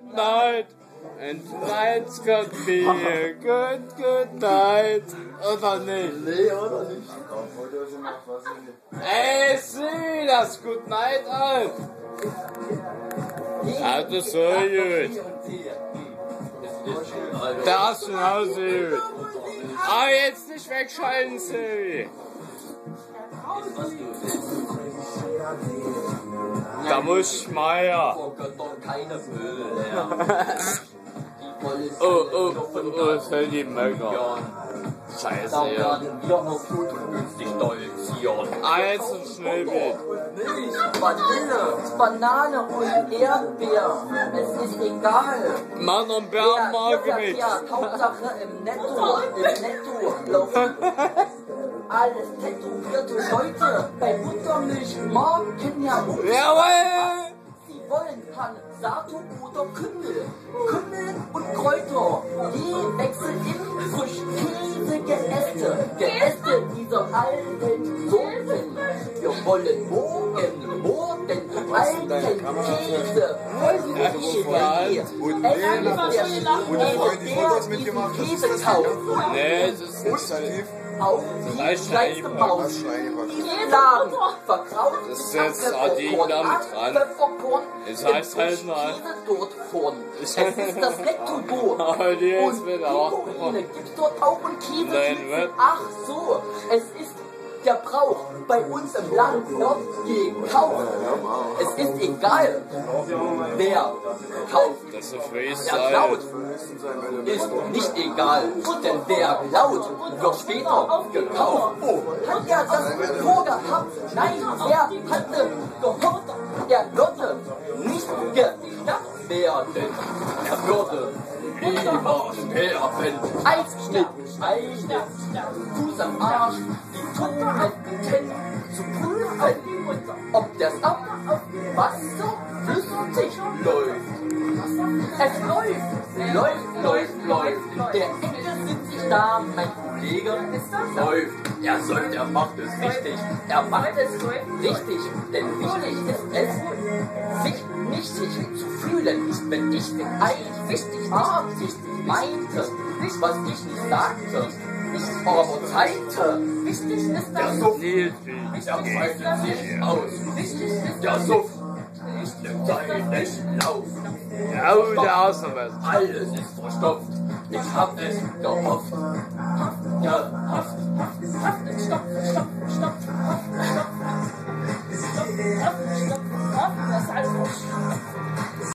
night. And tonight's gonna be a good night. Oder nicht? Nee, oder nicht? Ey, sieh das Good Night an. Ja, das ist so gut. Das ist genauso gut. Aber jetzt nicht wegschalten, Silvi. Da muss ich mal ja. Oh, voll die Möger. Scheiße, ja. Wir noch gut und günstig stolzieren. Ah, jetzt ein Schnellbild. Milch, Vanille, Banane und Erdbeer. Es ist egal. Mann und Bären mag ich nicht. Ja, Hauptsache im Netto laufen. Alles tätowierte Leute bei Buttermilch, Marken ja. Jawohl! Sie wollen Pansato oder Kümmel. Kümmel und Kräuter. Je wechseln in frisch Geäste dieser alten Sorten. Wir wollen morgen alten Käse. Wo die Freunde die Fotos mitgemacht haben, ist das nicht? Nee, das ist Positiv. Auf die kleinste Maus. Laden, verkraut, das ist jetzt AD da mit dran. Es heißt halt mal. dort vorn. Es ist das Lektobo. Aber die ist Und wieder auch. Pinguine gibt's dort auch und Käse. Nein, was? Ach so, es ist der Brauch bei uns im Land wird gekauft. Es ist egal, wer kauft. Das ist ein Wer Freestyle. klaut, ist nicht egal, denn wer klaut, wird später gekauft. Oh, hat er das vorgehabt? Nein, er hatte gehofft, er würde nicht geschnappt werden. Er würde lieber sterben. Einschnitt, Fuß am Arsch, die Toten zu prüfen, ob das ab Wasser flüssig läuft. Es läuft. Der Enkel sitzt sich da, mein Kollege, es läuft. Er macht es richtig. Er macht es richtig. Denn wichtig ist es, sich nicht zu fühlen, wenn ich den eigentlich wichtig meinte, nicht was ich nicht sagte. Ich aber zeigte. Wichtig ist das. Der Suff, er breitet sich aus. Der Suff nimmt seinen Lauf. Ja, der Außenwest. Alles ist verstopft. Ich hab es gehofft. Gehofft. Stopp. Das ist alles.